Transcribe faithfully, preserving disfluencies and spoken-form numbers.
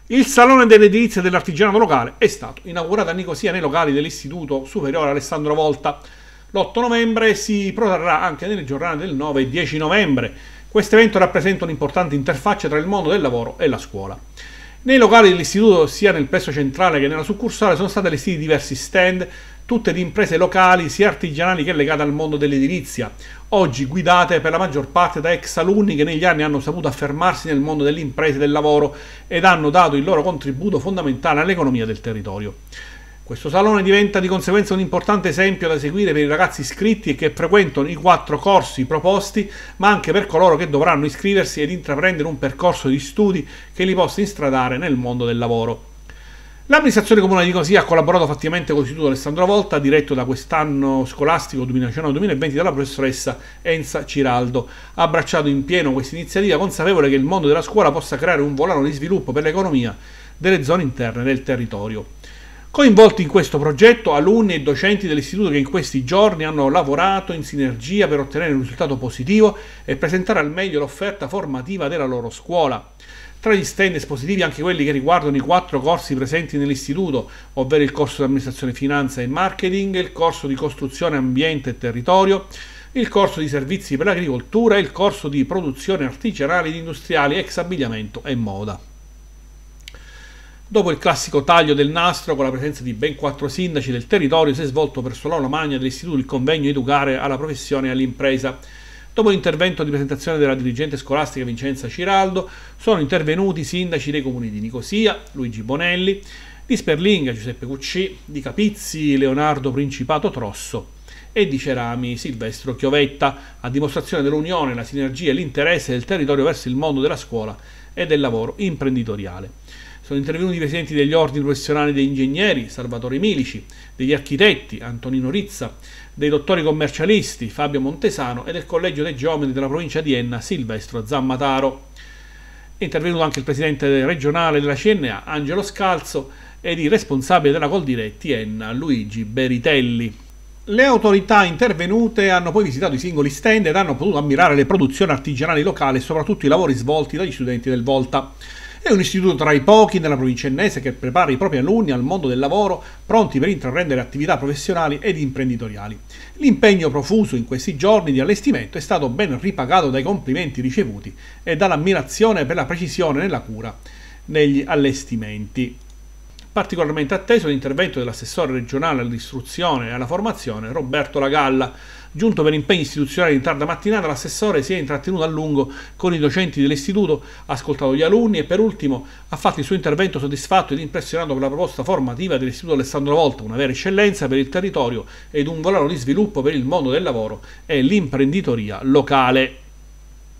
Il Salone dell'Edilizia e dell'Artigianato Locale è stato inaugurato a Nicosia nei locali dell'Istituto Superiore Alessandro Volta. L'otto novembre si protrarrà anche nelle giornate del nove e dieci novembre. Questo evento rappresenta un'importante interfaccia tra il mondo del lavoro e la scuola. Nei locali dell'istituto, sia nel plesso centrale che nella succursale, sono stati allestiti diversi stand, tutte di imprese locali, sia artigianali che legate al mondo dell'edilizia, oggi guidate per la maggior parte da ex alunni che negli anni hanno saputo affermarsi nel mondo delle imprese e del lavoro ed hanno dato il loro contributo fondamentale all'economia del territorio. Questo salone diventa di conseguenza un importante esempio da seguire per i ragazzi iscritti e che frequentano i quattro corsi proposti, ma anche per coloro che dovranno iscriversi ed intraprendere un percorso di studi che li possa instradare nel mondo del lavoro. L'amministrazione comunale di Nicosia ha collaborato fattivamente con l'Istituto Alessandro Volta, diretto da quest'anno scolastico duemiladiciannove duemilaventi dalla professoressa Enza Ciraldo. Ha abbracciato in pieno questa iniziativa, consapevole che il mondo della scuola possa creare un volano di sviluppo per l'economia delle zone interne del territorio. Coinvolti in questo progetto alunni e docenti dell'istituto che in questi giorni hanno lavorato in sinergia per ottenere un risultato positivo e presentare al meglio l'offerta formativa della loro scuola. Tra gli stand espositivi anche quelli che riguardano i quattro corsi presenti nell'istituto, ovvero il corso di amministrazione finanza e marketing, il corso di costruzione ambiente e territorio, il corso di servizi per l'agricoltura e il corso di produzione artigianale ed industriali, ex abbigliamento e moda. Dopo il classico taglio del nastro, con la presenza di ben quattro sindaci del territorio, si è svolto presso l'aula magna dell'istituto il convegno Educare alla professione e all'impresa. Dopo l'intervento di presentazione della dirigente scolastica Vincenza Ciraldo, sono intervenuti i sindaci dei comuni di Nicosia, Luigi Bonelli, di Sperlinga, Giuseppe Cucci, di Capizzi, Leonardo Principato Trosso e di Cerami, Silvestro Chiovetta, a dimostrazione dell'unione, la sinergia e l'interesse del territorio verso il mondo della scuola e del lavoro imprenditoriale. Sono intervenuti i presidenti degli ordini professionali degli ingegneri, Salvatore Milici, degli architetti, Antonino Rizza, dei dottori commercialisti, Fabio Montesano, e del collegio dei geometri della provincia di Enna, Silvestro Zammataro. È intervenuto anche il presidente regionale della C N A, Angelo Scalzo, ed il responsabile della Coldiretti Enna, Luigi Beritelli. Le autorità intervenute hanno poi visitato i singoli stand ed hanno potuto ammirare le produzioni artigianali locali e soprattutto i lavori svolti dagli studenti del Volta. È un istituto tra i pochi nella provincia ennese che prepara i propri alunni al mondo del lavoro, pronti per intraprendere attività professionali ed imprenditoriali. L'impegno profuso in questi giorni di allestimento è stato ben ripagato dai complimenti ricevuti e dall'ammirazione per la precisione nella cura negli allestimenti. Particolarmente atteso l'intervento dell'assessore regionale all'istruzione e alla formazione Roberto Lagalla. Giunto per impegni istituzionali in tarda mattinata, l'assessore si è intrattenuto a lungo con i docenti dell'istituto, ha ascoltato gli alunni e per ultimo ha fatto il suo intervento soddisfatto ed impressionato per la proposta formativa dell'Istituto Alessandro Volta, una vera eccellenza per il territorio ed un volano di sviluppo per il mondo del lavoro e l'imprenditoria locale.